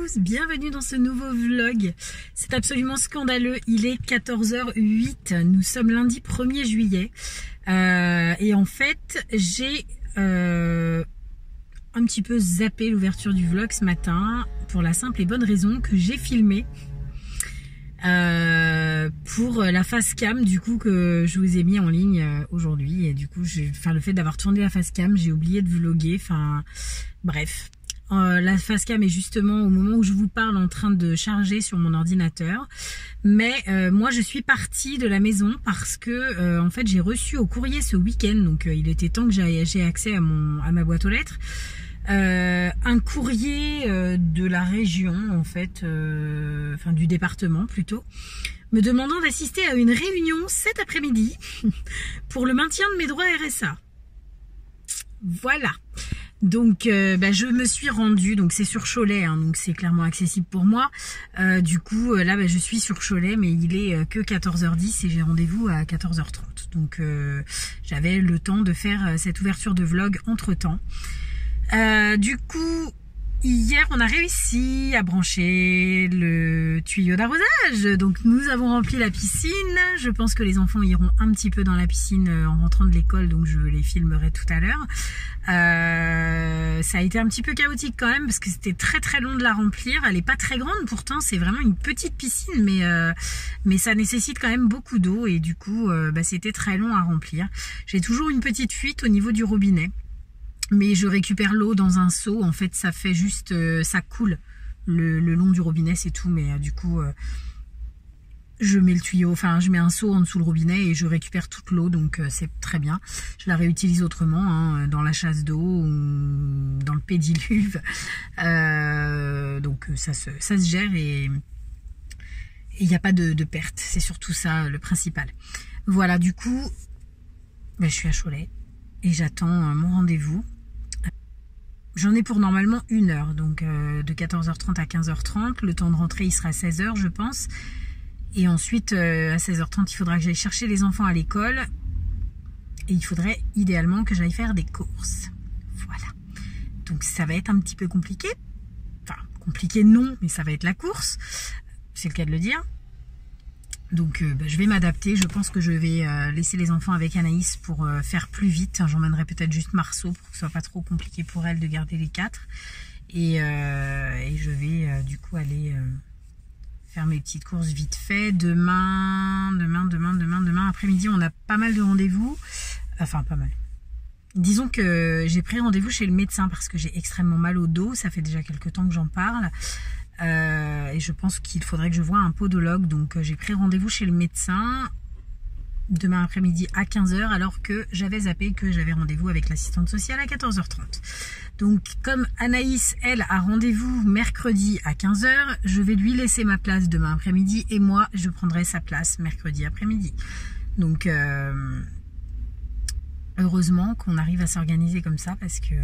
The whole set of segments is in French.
tous, bienvenue dans ce nouveau vlog. C'est absolument scandaleux, il est 14h08, nous sommes lundi 1er juillet et en fait j'ai un petit peu zappé l'ouverture du vlog ce matin pour la simple et bonne raison que j'ai filmé pour la face cam du coup que je vous ai mis en ligne aujourd'hui, et du coup le fait d'avoir tourné la face cam, j'ai oublié de vlogger, enfin bref. La face cam est justement au moment où je vous parle en train de charger sur mon ordinateur, mais moi je suis partie de la maison parce que en fait j'ai reçu au courrier ce week-end, donc il était temps que j'ai accès à ma boîte aux lettres, un courrier de la région en fait, enfin du département plutôt, me demandant d'assister à une réunion cet après-midi pour le maintien de mes droits RSA. Voilà. Donc je me suis rendue, donc c'est sur Cholet, hein, donc c'est clairement accessible pour moi. Du coup là je suis sur Cholet, mais il est que 14h10 et j'ai rendez-vous à 14h30. Donc j'avais le temps de faire cette ouverture de vlog entre temps. Du coup hier on a réussi à brancher le tuyau d'arrosage, donc nous avons rempli la piscine. Je pense que les enfants iront un petit peu dans la piscine en rentrant de l'école, donc je les filmerai tout à l'heure. Ça a été un petit peu chaotique quand même parce que c'était très long de la remplir. Elle est pas très grande pourtant, c'est vraiment une petite piscine, mais ça nécessite quand même beaucoup d'eau et du coup c'était très long à remplir. J'ai toujours une petite fuite au niveau du robinet, mais je récupère l'eau dans un seau. En fait ça fait juste ça coule le long du robinet, c'est tout, mais du coup je mets le tuyau, enfin je mets un seau en dessous le robinet et je récupère toute l'eau, donc c'est très bien. Je la réutilise autrement, hein, dans la chasse d'eau ou dans le pédiluve, donc ça se gère et il n'y a pas de perte, c'est surtout ça le principal. Voilà, du coup je suis à Cholet et j'attends mon rendez-vous. J'en ai pour normalement 1 heure, donc de 14h30 à 15h30, le temps de rentrer il sera à 16h je pense. Et ensuite, à 16h30, il faudra que j'aille chercher les enfants à l'école. Et il faudrait idéalement que j'aille faire des courses. Voilà. Donc ça va être un petit peu compliqué. Enfin, compliqué non, mais ça va être la course. C'est le cas de le dire. Donc je vais m'adapter. Je pense que je vais laisser les enfants avec Anaïs pour faire plus vite. J'emmènerai peut-être juste Marceau pour que ce soit pas trop compliqué pour elle de garder les 4. Et je vais du coup aller... faire mes petites courses vite fait. Demain après-midi, on a pas mal de rendez-vous. Enfin, pas mal. Disons que j'ai pris rendez-vous chez le médecin parce que j'ai extrêmement mal au dos. Ça fait déjà quelques temps que j'en parle. Et je pense qu'il faudrait que je voie un podologue. Donc, j'ai pris rendez-vous chez le médecin demain après-midi à 15h, alors que j'avais zappé que j'avais rendez-vous avec l'assistante sociale à 14h30. Donc comme Anaïs, elle, a rendez-vous mercredi à 15h, je vais lui laisser ma place demain après-midi et moi, je prendrai sa place mercredi après-midi. Donc heureusement qu'on arrive à s'organiser comme ça parce que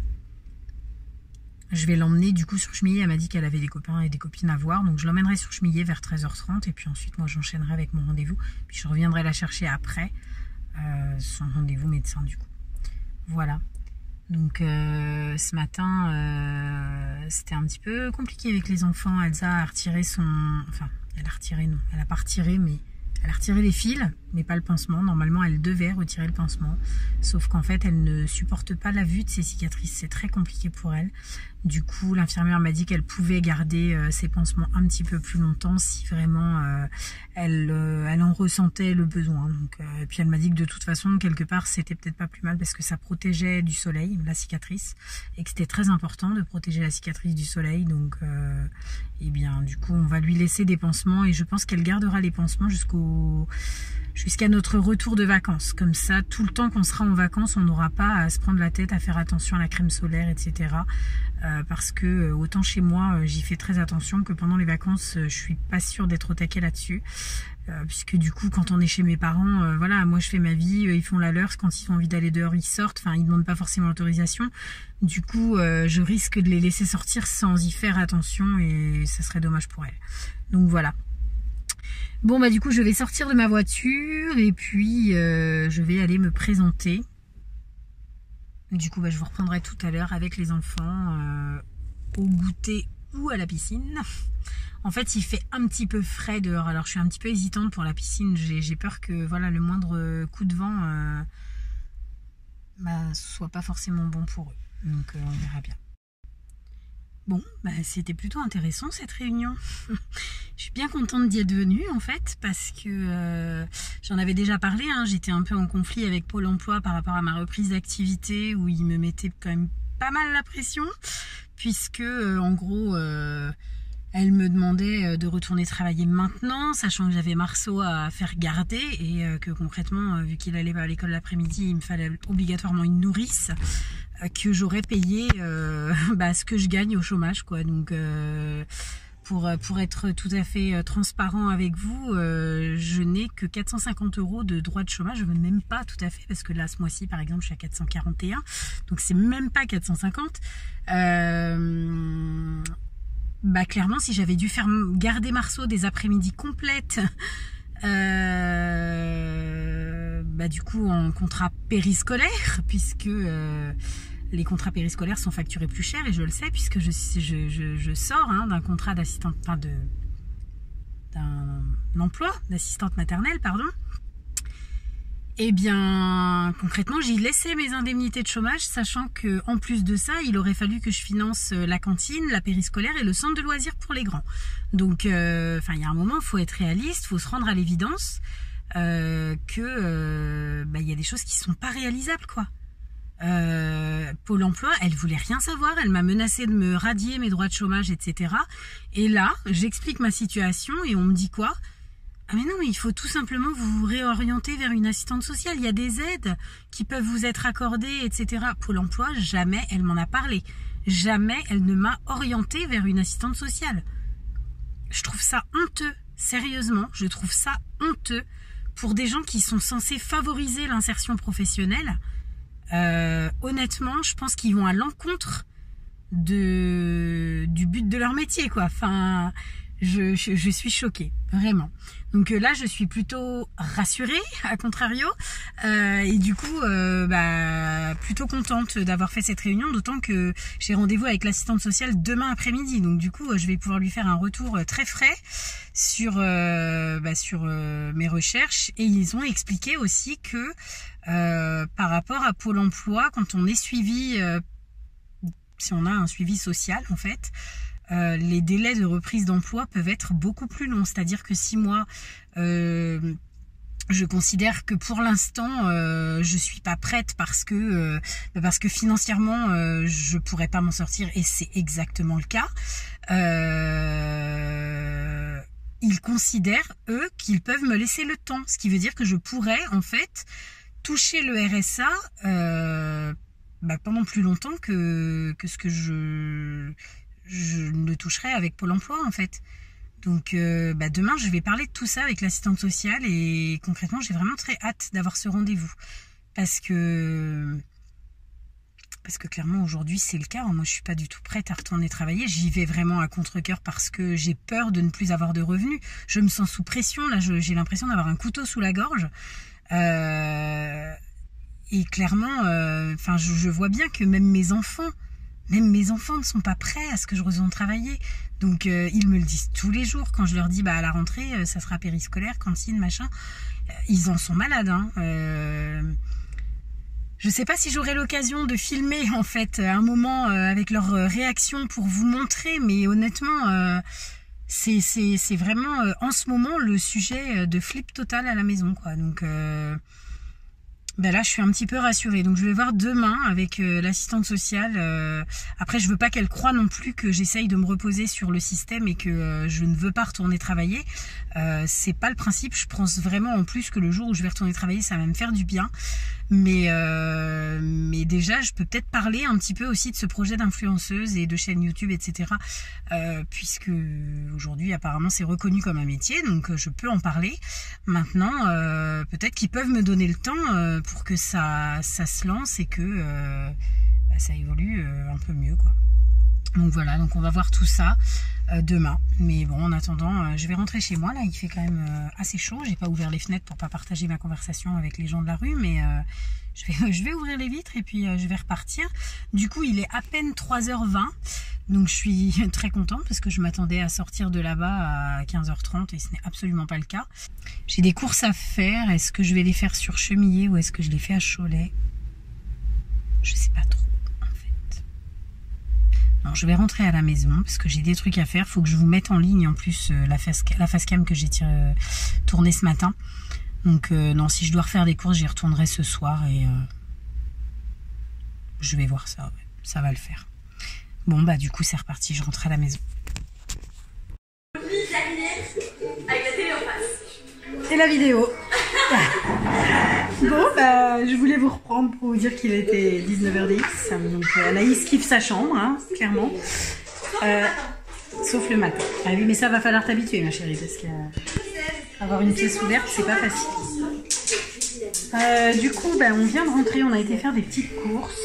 je vais l'emmener du coup sur Chemillé. Elle m'a dit qu'elle avait des copains et des copines à voir, donc je l'emmènerai sur Chemillé vers 13h30 et puis ensuite moi j'enchaînerai avec mon rendez-vous, puis je reviendrai la chercher après son rendez-vous médecin du coup. Voilà. Donc ce matin c'était un petit peu compliqué avec les enfants. Elsa a retiré elle a pas retiré, mais elle a retiré les fils, mais pas le pansement. Normalement, elle devait retirer le pansement. Sauf qu'en fait, elle ne supporte pas la vue de ses cicatrices. C'est très compliqué pour elle. Du coup, l'infirmière m'a dit qu'elle pouvait garder ses pansements un petit peu plus longtemps si vraiment elle en ressentait le besoin. Donc, et puis, elle m'a dit que de toute façon, quelque part, c'était peut-être pas plus mal parce que ça protégeait du soleil, la cicatrice. Et que c'était très important de protéger la cicatrice du soleil. Donc, et bien, du coup, on va lui laisser des pansements et je pense qu'elle gardera les pansements jusqu'à notre retour de vacances. Comme ça, tout le temps qu'on sera en vacances, on n'aura pas à se prendre la tête, à faire attention à la crème solaire, etc. Parce que autant chez moi, j'y fais très attention, que pendant les vacances, je suis pas sûre d'être au taquet là-dessus. Puisque du coup, quand on est chez mes parents, voilà, moi je fais ma vie, ils font la leur, quand ils ont envie d'aller dehors, ils sortent, enfin ils demandent pas forcément l'autorisation. Du coup, je risque de les laisser sortir sans y faire attention et ça serait dommage pour elles. Donc voilà. Bon bah du coup je vais sortir de ma voiture et puis je vais aller me présenter. Du coup je vous reprendrai tout à l'heure avec les enfants au goûter ou à la piscine. En fait, il fait un petit peu frais dehors, alors je suis un petit peu hésitante pour la piscine. J'ai peur que voilà, le moindre coup de vent soit pas forcément bon pour eux. Donc on verra bien. Bon, c'était plutôt intéressant cette réunion. Je suis bien contente d'y être venue en fait, parce que j'en avais déjà parlé, hein, j'étais un peu en conflit avec Pôle emploi par rapport à ma reprise d'activité, où ils me mettaient quand même pas mal la pression, puisque en gros elle me demandait de retourner travailler maintenant, sachant que j'avais Marceau à faire garder et que concrètement, vu qu'il allait pas à l'école l'après-midi, il me fallait obligatoirement une nourrice que j'aurais payé ce que je gagne au chômage, quoi. Donc pour être tout à fait transparent avec vous, je n'ai que 450 € de droit de chômage, même pas tout à fait, parce que là ce mois-ci par exemple je suis à 441, donc c'est même pas 450. Clairement, si j'avais dû faire garder Marceau des après-midi complètes, du coup en contrat périscolaire, puisque les contrats périscolaires sont facturés plus cher, et je le sais puisque je sors d'un contrat d'assistante, d'un emploi d'assistante maternelle, pardon. Eh bien, concrètement, j'y laissais mes indemnités de chômage, sachant que en plus de ça, il aurait fallu que je finance la cantine, la périscolaire et le centre de loisirs pour les grands. Donc, il y a un moment, il faut être réaliste, il faut se rendre à l'évidence que y a des choses qui sont pas réalisables, quoi. Pôle emploi, elle voulait rien savoir, elle m'a menacé de me radier mes droits de chômage, etc. Et là, j'explique ma situation et on me dit quoi ? Ah mais non, mais il faut tout simplement vous réorienter vers une assistante sociale. Il y a des aides qui peuvent vous être accordées, etc. Pôle emploi, jamais elle m'en a parlé. Jamais elle ne m'a orientée vers une assistante sociale. Je trouve ça honteux. Sérieusement, je trouve ça honteux pour des gens qui sont censés favoriser l'insertion professionnelle. Honnêtement, je pense qu'ils vont à l'encontre du but de leur métier, quoi. Enfin... Je suis choquée, vraiment. Donc là, je suis plutôt rassurée, à contrario, et du coup, plutôt contente d'avoir fait cette réunion, d'autant que j'ai rendez-vous avec l'assistante sociale demain après-midi. Donc du coup, je vais pouvoir lui faire un retour très frais sur mes recherches, et ils ont expliqué aussi que par rapport à Pôle emploi, quand on est suivi, si on a un suivi social en fait, les délais de reprise d'emploi peuvent être beaucoup plus longs. C'est-à-dire que 6 mois, je considère que pour l'instant, je suis pas prête parce que financièrement, je pourrais pas m'en sortir, et c'est exactement le cas. Ils considèrent, eux, qu'ils peuvent me laisser le temps. Ce qui veut dire que je pourrais, en fait, toucher le RSA pendant plus longtemps que ce que je ne toucherai avec Pôle emploi en fait. Donc demain je vais parler de tout ça avec l'assistante sociale, et concrètement j'ai vraiment très hâte d'avoir ce rendez-vous, parce que clairement aujourd'hui c'est le cas. Moi je suis pas du tout prête à retourner travailler, j'y vais vraiment à contre-cœur parce que j'ai peur de ne plus avoir de revenus. Je me sens sous pression là, j'ai l'impression d'avoir un couteau sous la gorge, et clairement je vois bien que même mes enfants ne sont pas prêts à ce que je retourne travailler. Donc ils me le disent tous les jours quand je leur dis à la rentrée ça sera périscolaire, cantine, machin. Ils en sont malades, hein. Je sais pas si j'aurai l'occasion de filmer en fait un moment avec leur réaction pour vous montrer, mais honnêtement c'est vraiment en ce moment le sujet de flip total à la maison, quoi. Donc là je suis un petit peu rassurée, donc je vais voir demain avec l'assistante sociale. Après je veux pas qu'elle croie non plus que j'essaye de me reposer sur le système et que je ne veux pas retourner travailler. C'est pas le principe. Je pense vraiment en plus que le jour où je vais retourner travailler ça va me faire du bien, mais déjà je peux peut-être parler un petit peu aussi de ce projet d'influenceuse et de chaîne YouTube, etc. Puisque aujourd'hui apparemment c'est reconnu comme un métier, donc je peux en parler maintenant. Peut-être qu'ils peuvent me donner le temps pour que ça se lance et que ça évolue un peu mieux, quoi. Donc voilà, donc on va voir tout ça. demain. Mais bon, en attendant, je vais rentrer chez moi. Là, il fait quand même assez chaud. J'ai pas ouvert les fenêtres pour pas partager ma conversation avec les gens de la rue, mais je vais ouvrir les vitres et puis je vais repartir. Du coup, il est à peine 3h20. Donc je suis très contente parce que je m'attendais à sortir de là-bas à 15h30 et ce n'est absolument pas le cas. J'ai des courses à faire. Est-ce que je vais les faire sur Chemillé ou est-ce que je les fais à Cholet? Je sais pas trop en fait. Non, je vais rentrer à la maison parce que j'ai des trucs à faire. Il faut que je vous mette en ligne en plus la facecam que j'ai tournée ce matin. Donc non, si je dois refaire des courses, j'y retournerai ce soir et je vais voir ça. Ouais, ça va le faire. Bon bah du coup c'est reparti, je rentre à la maison. Avec la télé en face. Et la vidéo. Bon bah je voulais vous reprendre pour vous dire qu'il était 19h10. Donc Anaïs kiffe sa chambre, hein, clairement. Sauf le matin. Ah oui mais ça va falloir t'habituer ma chérie parce que avoir une pièce ouverte c'est pas facile. Du coup bah, on vient de rentrer, on a été faire des petites courses.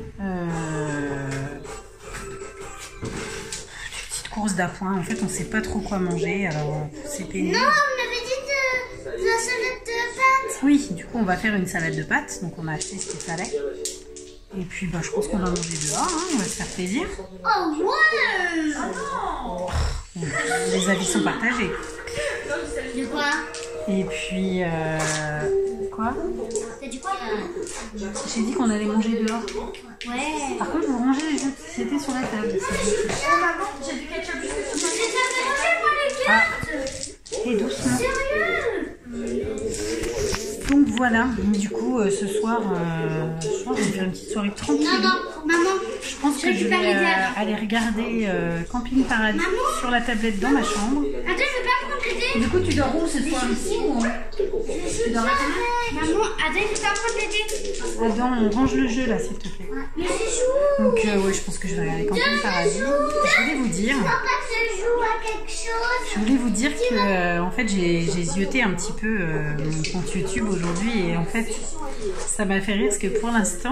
Course d'appoint, en fait on sait pas trop quoi manger, alors c'est pénible. Non, on avait dit de la salade de pâtes. Oui, du coup on va faire une salade de pâtes, donc on a acheté ce qu'il fallait. Et puis bah, je pense qu'on va manger dehors, hein, on va se faire plaisir. Oh ouais. Oh non. Les avis sont partagés. De quoi? Et puis quoi? T'as dit quoi? J'ai dit qu'on allait manger dehors. Ouais. Par contre vous rangez les jeux de société sur la table. Oh maman, j'ai du ketchup jusque sur moi. Et doucement. Sérieux? Donc voilà, du coup ce soir, je pense que je vais faire une petite soirée tranquille. Non, maman. Je pense que je vais aller regarder Camping Paradis sur la tablette dans ma chambre. Attends, je veux pas prendre l'idée. Du coup, tu dors où ce soir, ici ou tu dors à Maman, attends, je veux pas prendre l'idée. Adam, on range le jeu là, s'il te plaît. Mais je joue. Donc, ouais, je pense que je vais regarder Camping Paradis. Je voulais vous dire. Papa, je joue à quelque chose. Je voulais vous dire que, en fait, j'ai zioté un petit peu mon compte YouTube aujourd'hui et en fait, ça m'a fait rire parce que pour l'instant,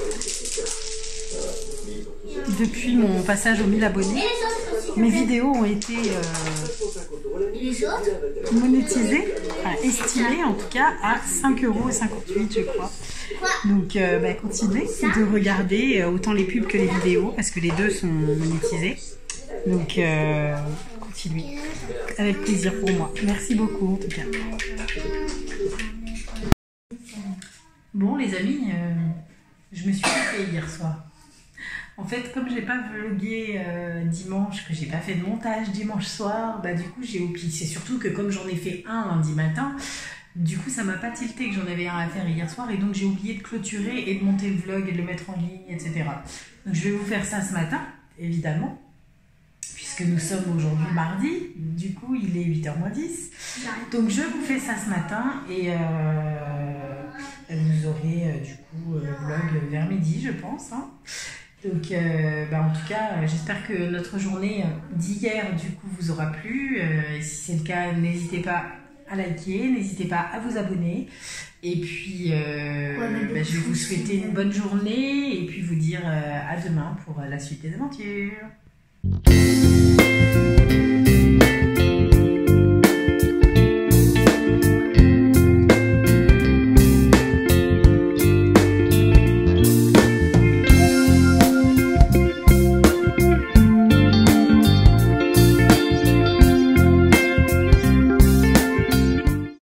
depuis mon passage aux 1000 abonnés, mes vidéos ont été monétisées, enfin estimées en tout cas à 5,58 € je crois. Donc bah, continuez de regarder autant les pubs que les vidéos parce que les deux sont monétisés. Donc continuez, avec plaisir pour moi. Merci beaucoup en tout cas. Bon les amis, je me suis fait hier soir. En fait, comme j'ai pas vlogué dimanche, que j'ai pas fait de montage dimanche soir, bah du coup j'ai oublié. C'est surtout que comme j'en ai fait un lundi matin, du coup ça m'a pas tilté que j'en avais un à faire hier soir et donc j'ai oublié de clôturer et de monter le vlog et de le mettre en ligne, etc. Donc je vais vous faire ça ce matin, évidemment, puisque nous sommes aujourd'hui mardi, du coup il est 8h moins 10. Donc je vous fais ça ce matin et vous aurez du coup le vlog vers midi je pense. Hein. Donc bah en tout cas j'espère que notre journée d'hier du coup vous aura plu. Si c'est le cas, n'hésitez pas à liker, n'hésitez pas à vous abonner. Et puis bah, je vais vous souhaiter une bonne journée et puis vous dire à demain pour la suite des aventures.